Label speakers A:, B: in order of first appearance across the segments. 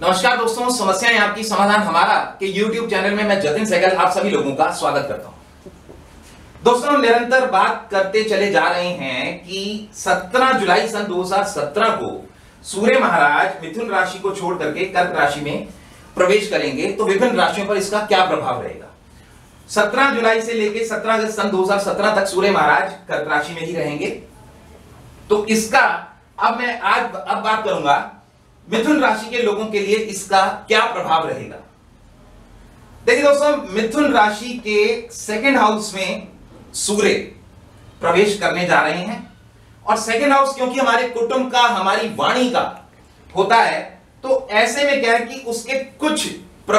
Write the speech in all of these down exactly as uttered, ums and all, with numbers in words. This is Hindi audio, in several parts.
A: नमस्कार दोस्तों, समस्याएं आपकी समाधान हमारा के यूट्यूब चैनल में मैं जतिन सहगल आप सभी लोगों का स्वागत करता हूं। दोस्तों, हम निरंतर बात करते चले जा रहे हैं कि सत्रह जुलाई सन दो हज़ार सत्रह को सूर्य महाराज मिथुन राशि को छोड़ करके कर्क राशि में प्रवेश करेंगे तो विभिन्न राशियों पर इसका क्या प्रभाव रहेगा। सत्रह जुलाई से लेकर सत्रह अगस्त सन दो हज़ार सत्रह तक सूर्य महाराज कर्क राशि में ही रहेंगे। तो इसका अब मैं आज अब बात करूंगा मिथुन राशि के लोगों के लिए इसका क्या प्रभाव रहेगा। देखिए दोस्तों, मिथुन राशि के सेकंड हाउस में सूर्य प्रवेश करने जा रहे हैं और सेकंड हाउस क्योंकि हमारे कुटुंब का, हमारी वाणी का होता है, तो ऐसे में क्या है कि उसके कुछ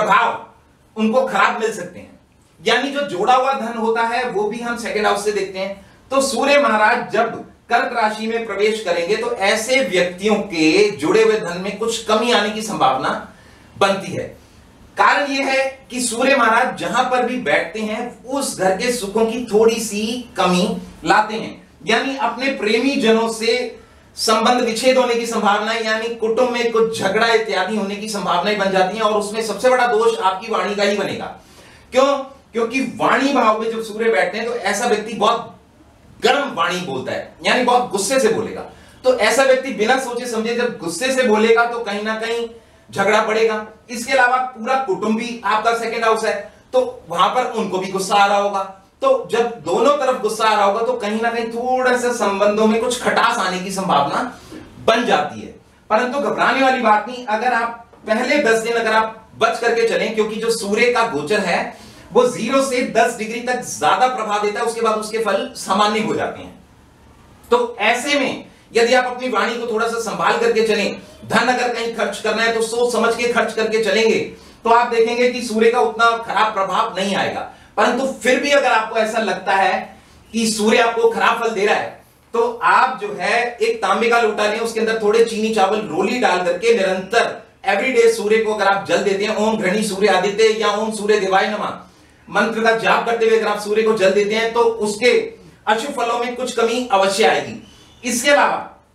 A: प्रभाव उनको खराब मिल सकते हैं। यानी जो जोड़ा हुआ धन होता है वो भी हम सेकंड हाउस से देखते हैं। तो सूर्य महाराज जब कर्क राशि में प्रवेश करेंगे तो ऐसे व्यक्तियों के जुड़े हुए धन में कुछ कमी आने की संभावना बनती है। कारण यह है कि सूर्य महाराज जहां पर भी बैठते हैं उस घर के सुखों की थोड़ी सी कमी लाते हैं। यानी अपने प्रेमी जनों से संबंध विच्छेद होने की संभावना, यानी कुटुंब में कुछ झगड़ा इत्यादि होने की संभावनाएं बन जाती हैं और उसमें सबसे बड़ा दोष आपकी वाणी का ही बनेगा। क्यों? क्योंकि वाणी भाव में जब सूर्य बैठते हैं तो ऐसा व्यक्ति बहुत गर्म वाणी बोलता है, यानी बहुत गुस्से से बोलेगा। तो ऐसा व्यक्ति बिना सोचे समझे जब गुस्से से बोलेगा तो कहीं ना कहीं झगड़ा पड़ेगा। इसके अलावा पूरा कुटुंब भी आपका सेकंड हाउस है तो वहां पर उनको भी गुस्सा आ रहा होगा। तो जब दोनों तरफ गुस्सा आ रहा होगा तो कहीं ना कहीं थोड़ा सा संबंधों में कुछ खटास आने की संभावना बन जाती है। परंतु घबराने वाली बात नहीं, अगर आप पहले दस दिन अगर आप बच करके चलें, क्योंकि जो सूर्य का गोचर है वो जीरो से दस डिग्री तक ज्यादा प्रभाव देता है, उसके बाद उसके फल सामान्य हो जाते हैं। तो ऐसे में यदि आप अपनी वाणी को थोड़ा सा संभाल करके चलें, धन अगर कहीं खर्च करना है तो सोच समझ के खर्च करके चलेंगे तो आप देखेंगे कि सूर्य का उतना खराब प्रभाव नहीं आएगा। परंतु फिर भी अगर आपको ऐसा लगता है कि सूर्य आपको खराब फल दे रहा है तो आप जो है एक तांबे का लोटा लें, उसके अंदर थोड़े चीनी चावल रोली डाल करके निरंतर एवरीडे सूर्य को अगर आप जल देते हैं, ओम घृणी सूर्य आदित्य या ओम सूर्य देवाय नमः मंत्र का जाप करते हुए अगर आप सूर्य को जल देते हैं तो उसके अशुभ फलों में कुछ कमी अवश्य आएगी। इसके अलावा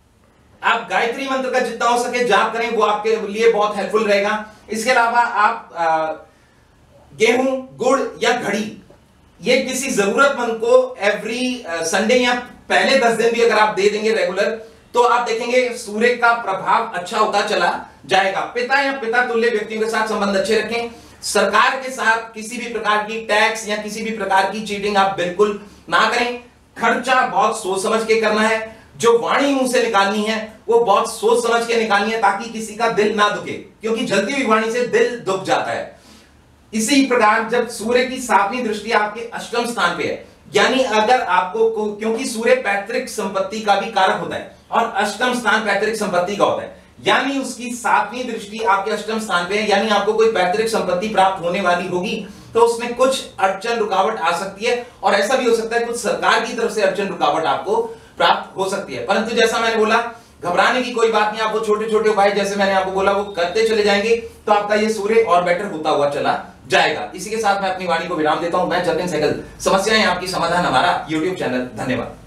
A: आप गायत्री मंत्र का जितना हो सके जाप करें, वो आपके लिए बहुत हेल्पफुल रहेगा। इसके अलावा आप गेहूं, गुड़ या घड़ी ये किसी जरूरतमंद को एवरी संडे या पहले दस दिन भी अगर आप दे देंगे रेगुलर तो आप देखेंगे सूर्य का प्रभाव अच्छा होता चला जाएगा। पिता या पिता तुल्य व्यक्तियों के साथ संबंध अच्छे रखें। सरकार के साथ किसी भी प्रकार की टैक्स या किसी भी प्रकार की चीटिंग आप बिल्कुल ना करें। खर्चा बहुत सोच समझ के करना है। जो वाणी मुंह से निकालनी है वो बहुत सोच समझ के निकालनी है ताकि किसी का दिल ना दुखे, क्योंकि जलती हुई वाणी से दिल दुख जाता है। इसी प्रकार जब सूर्य की सातवीं दृष्टि आपके अष्टम स्थान पे है, यानी अगर आपको, क्योंकि सूर्य पैतृक संपत्ति का भी कारक होता है और अष्टम स्थान पैतृक संपत्ति का होता है, यानी उसकी सातवीं दृष्टि आपके अष्टम स्थान पे है, यानी आपको कोई पैतृक संपत्ति प्राप्त होने वाली होगी तो उसमें कुछ अड़चन रुकावट आ सकती है और ऐसा भी हो सकता है कुछ सरकार की तरफ से अड़चन रुकावट आपको प्राप्त हो सकती है। परंतु जैसा मैंने बोला, घबराने की कोई बात नहीं। आप वो छोटे छोटे उपाय जैसे मैंने आपको बोला वो करते चले जाएंगे तो आपका ये सूर्य और बेटर होता हुआ चला जाएगा। इसी के साथ मैं अपनी वाणी को विराम देता हूं। मैं जतिन सहगल, समस्याएं आपकी समाधान हमारा यूट्यूब चैनल। धन्यवाद।